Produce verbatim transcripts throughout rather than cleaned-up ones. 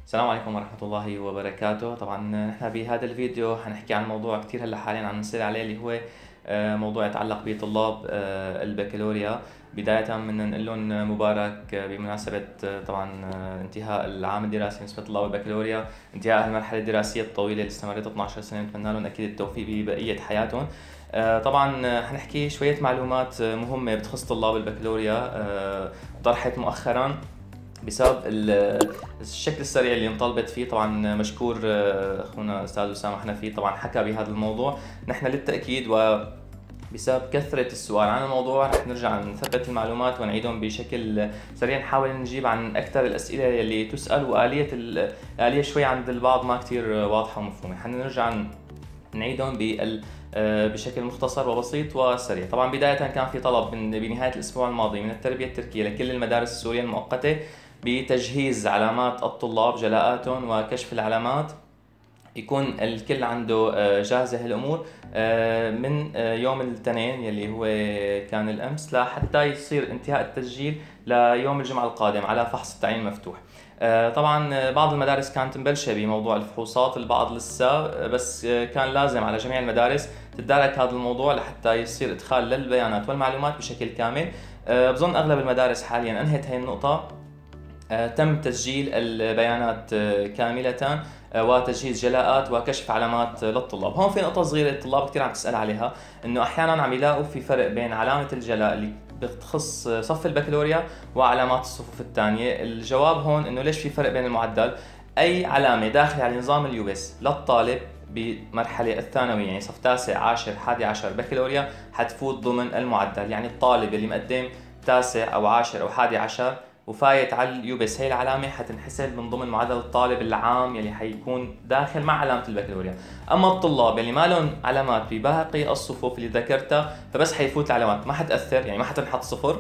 السلام عليكم ورحمة الله وبركاته. طبعا نحن بهذا الفيديو حنحكي عن موضوع كتير هلا حاليا عم نسأل عليه، اللي هو آه، موضوع يتعلق بطلاب آه، البكالوريا. بداية بدنا نقول لهم مبارك بمناسبة آه، طبعا آه، انتهاء العام الدراسي بالنسبة لطلاب البكالوريا، انتهاء المرحلة الدراسية الطويلة اللي استمرت اثنعش سنة. نتمنى لهم أكيد التوفيق ببقية حياتهم. آه، طبعا آه، حنحكي شوية معلومات آه، مهمة بتخص طلاب البكالوريا آه، طرحت مؤخرا بسبب ال- الشكل السريع اللي انطلبت فيه. طبعا مشكور آه، اخونا استاذ اسامه حنفي، طبعا حكى بهذا الموضوع. نحن للتاكيد وبسبب كثرة السؤال عن الموضوع رح نرجع نثبت المعلومات ونعيدهم بشكل سريع، نحاول نجيب عن أكثر الأسئلة اللي تسأل، وآلية الآلية شوي عند البعض ما كتير واضحة ومفهومة. حنرجع نعيدهم بال آه، بشكل مختصر وبسيط وسريع. طبعا بداية كان في طلب من بنهاية الأسبوع الماضي من التربية التركية لكل المدارس السورية المؤقتة بتجهيز علامات الطلاب، جلاءاتهم وكشف العلامات، يكون الكل عنده آه، جاهزة هالأمور آه، من آه، يوم الاثنين يلي هو كان الأمس، لحتى يصير انتهاء التسجيل ليوم الجمعة القادم على فحص التعيين المفتوح. آه، طبعا آه، بعض المدارس كانت مبلشة بموضوع الفحوصات، البعض لسه، آه، بس آه، كان لازم على جميع المدارس تتدارك هذا الموضوع لحتى يصير إدخال للبيانات والمعلومات بشكل كامل. آه، بظن أغلب المدارس حاليا أنهت هي النقطة. آه، تم تسجيل البيانات آه، كاملة، آه، وتجهيز جلاءات وكشف علامات آه، للطلاب. هون في نقطة صغيرة الطلاب كثير عم تسأل عليها، انه احيانا عم يلاقوا في فرق بين علامة الجلاء اللي بتخص آه، صف البكالوريا وعلامات الصفوف الثانية. الجواب هون انه ليش في فرق بين المعدل. اي علامة داخلة على نظام اليوبس للطالب بمرحلة الثانوية، يعني صف تاسع عاشر حادي عشر بكالوريا، حتفوت ضمن المعدل. يعني الطالب اللي مقدم تاسع او عاشر او حادي عشر وفايت على اليوبس، هي العلامة حتنحسب من ضمن معدل الطالب العام يلي حيكون داخل مع علامة البكالوريا. أما الطلاب اللي ما لهم علامات بباقي الصفوف اللي ذكرتها فبس حيفوت العلامات، ما حتأثر، يعني ما حتنحط صفر،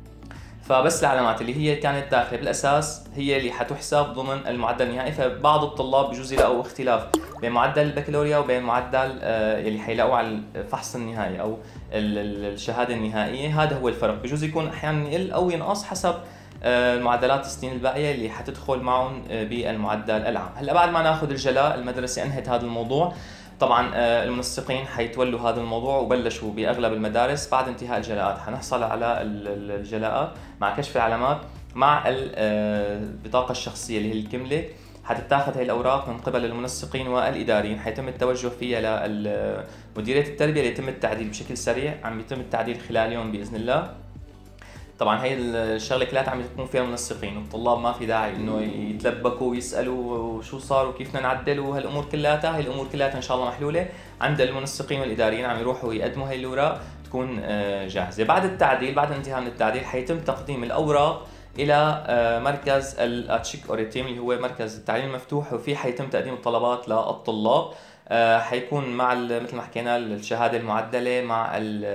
فبس العلامات اللي هي كانت داخله بالاساس هي اللي حتحسب ضمن المعدل النهائي. فبعض الطلاب بجوز يلاقوا اختلاف بين معدل البكالوريا وبين معدل آه، يلي حيلاقوه على الفحص النهائي او ال- ال- الشهاده النهائيه. هذا هو الفرق، بجوز يكون احيانا يقل او ينقص حسب آه، المعدلات السنين الباقيه اللي حتدخل معهم آه، بالمعدل العام. هلا بعد ما ناخذ الجلاء، المدرسه انهت هذا الموضوع. طبعا آه، المنسقين حيتولوا هذا الموضوع وبلشوا باغلب المدارس. بعد انتهاء الجلاءات حنحصل على ال- ال- الجلاءات مع كشف العلامات مع ال- آه، البطاقه الشخصيه اللي هي الكمله. حتتاخذ هي الاوراق من قبل المنسقين والاداريين، حيتم التوجه فيها لمديريه التربيه ليتم التعديل بشكل سريع. عم يتم التعديل خلال يوم باذن الله. طبعا هي الشغله كلها عم يكون فيها منسقين، والطلاب ما في داعي انه يتلبكوا ويسالوا شو صار وكيف بدنا نعدل وهالامور كلها. هي الامور كلها ان شاء الله محلوله عند المنسقين والاداريين، عم يروحوا يقدموا هي الاوراق تكون آه، جاهزه. بعد التعديل، بعد الانتهاء من التعديل، حيتم تقديم الاوراق الى آه، مركز الاتشيك اوريتيم اللي هو مركز التعليم المفتوح، وفيه حيتم تقديم الطلبات للطلاب. آه، حيكون مع مثل ما حكينا الشهاده المعدله، مع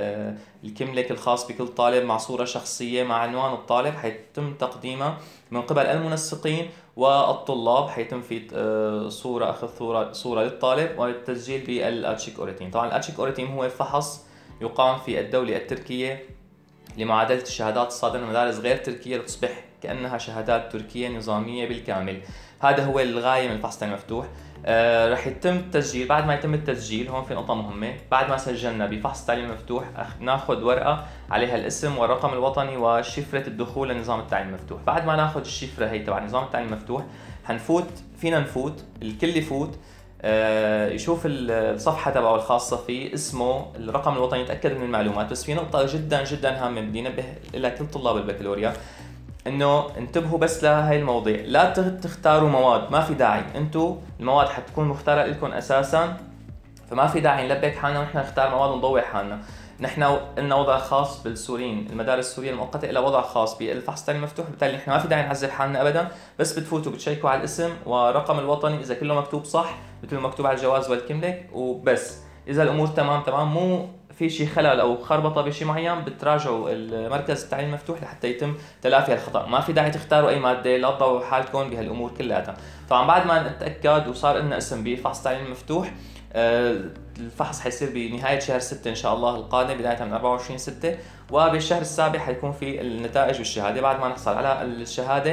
الكملك الخاص بكل طالب، مع صوره شخصيه، مع عنوان الطالب، حيتم تقديمها من قبل المنسقين والطلاب. حيتم في آه، صوره اخذ صوره صوره للطالب والتسجيل بالاتشيك اوريتيم. طبعا الاتشيك اوريتيم هو فحص يقام في الدوله التركيه لمعادلة الشهادات الصادرة من مدارس غير تركية لتصبح كأنها شهادات تركية نظامية بالكامل. هذا هو الغاية من الفحص التعليمي المفتوح. آه رح يتم التسجيل. بعد ما يتم التسجيل، هون في نقطة مهمة، بعد ما سجلنا بفحص التعليم المفتوح ناخذ ورقة عليها الاسم والرقم الوطني وشفرة الدخول لنظام التعليم المفتوح. بعد ما ناخذ الشفرة هي تبع نظام التعليم المفتوح، حنفوت، فينا نفوت، الكل يفوت آه، يشوف الصفحة تبعه الخاصة فيه، اسمه، الرقم الوطني، يتأكد من المعلومات. بس في نقطة جدا جدا هامة بدي انبه لها كل طلاب البكالوريا، انه انتبهوا بس لهي المواضيع. لا تختاروا مواد، ما في داعي. انتم المواد حتكون مختارة لكم اساسا، فما في داعي نلبك حالنا ونحن نختار مواد ونضوي حالنا. نحن لنا وضع خاص بالسوريين، المدارس السوريه المؤقته لها وضع خاص بالفحص التعليمي المفتوح، بالتالي نحن ما في داعي نعذب حالنا ابدا. بس بتفوتوا بتشيكوا على الاسم ورقم الوطني، اذا كله مكتوب صح مثل ما مكتوب على الجواز والكملك وبس. اذا الامور تمام تمام، مو في شيء خلل او خربطه بشيء معين، بتراجعوا المركز التعليم المفتوح لحتى يتم تلافي الخطا. ما في داعي تختاروا اي ماده، لا تضووا حالكم بهالامور كلها. طبعا بعد ما نتاكد وصار لنا اسم بفحص التعليم المفتوح، الفحص حيصير بنهاية شهر ستة إن شاء الله القادم، بداية من أربعة وعشرين ستة، وبالشهر السابع حيكون في النتائج والشهادة. بعد ما نحصل على الشهادة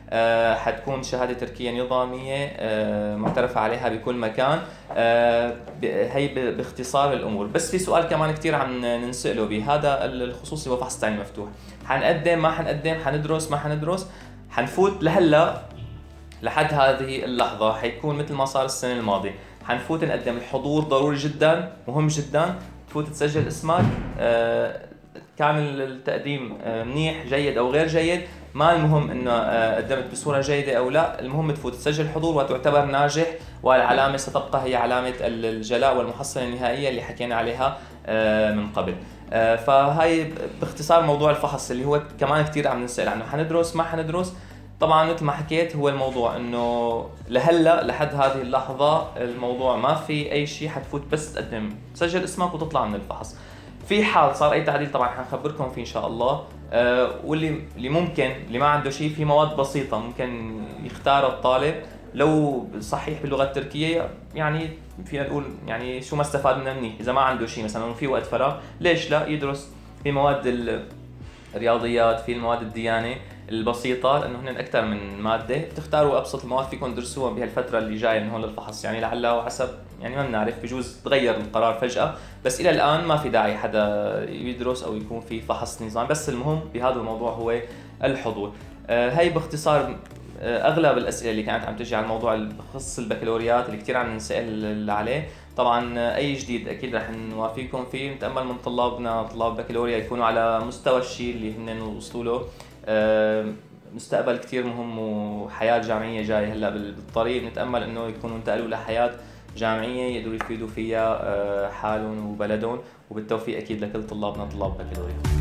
آه حتكون شهاده تركيه نظاميه آه معترف عليها بكل مكان. آه هي باختصار الامور. بس في سؤال كمان كثير عم ننساله بهذا الخصوصي، هو فحص تعليم مفتوح. حنقدم ما حنقدم، حندرس ما حندرس، حنفوت لهلا لحد هذه اللحظه حيكون مثل ما صار السنه الماضيه، حنفوت نقدم. الحضور ضروري جدا، مهم جدا، تفوت تسجل اسمك. آه كان التقديم آه منيح جيد او غير جيد، ما المهم انه آه قدمت بصوره جيده او لا، المهم تفوت تسجل حضور وتعتبر ناجح، والعلامه ستبقى هي علامه الجلاء والمحصله النهائيه اللي حكينا عليها آه من قبل. آه فهي باختصار موضوع الفحص اللي هو كمان كثير عم نسال عنه. حندرس ما حندرس؟ طبعا مثل ما حكيت هو الموضوع انه لهلا لحد هذه اللحظه الموضوع ما في اي شيء، حتفوت بس تقدم تسجل اسمك وتطلع من الفحص. في حال صار اي تعديل طبعا حنخبركم فيه ان شاء الله. أه واللي اللي ممكن اللي ما عنده شيء، في مواد بسيطه ممكن يختارها الطالب لو صحيح باللغه التركيه، يعني فينا نقول يعني شو ما استفاد منها منيح. اذا ما عنده شيء مثلا في وقت فراغ، ليش لا يدرس في مواد الرياضيات، في المواد الديانه البسيطه، لانه هن اكثر من ماده. بتختاروا ابسط المواد فيكم تدرسوها بهالفتره اللي جايه من هون للفحص، يعني لعله وحسب، يعني ما بنعرف، بجوز تغير القرار فجاه، بس الى الان ما في داعي حدا يدرس او يكون في فحص نظام. بس المهم بهذا الموضوع هو الحضور. آه هي باختصار آه اغلب الاسئله اللي كانت عم تجي على الموضوع بخص البكالوريات اللي كثير عم نسال عليه. طبعا اي جديد اكيد رح نوافيكم فيه. نتامل من طلابنا طلاب بكالوريا يكونوا على مستوى الشيء اللي هن وصلوا له. أه مستقبل كثير مهم وحياه جامعيه جايه هلا بالطريق، نتامل انه يكونوا انتقلوا لحياه جامعيه يقدروا يفيدوا فيها أه حالهم وبلدهم. وبالتوفيق اكيد لكل طلابنا طلاب بكالوريا.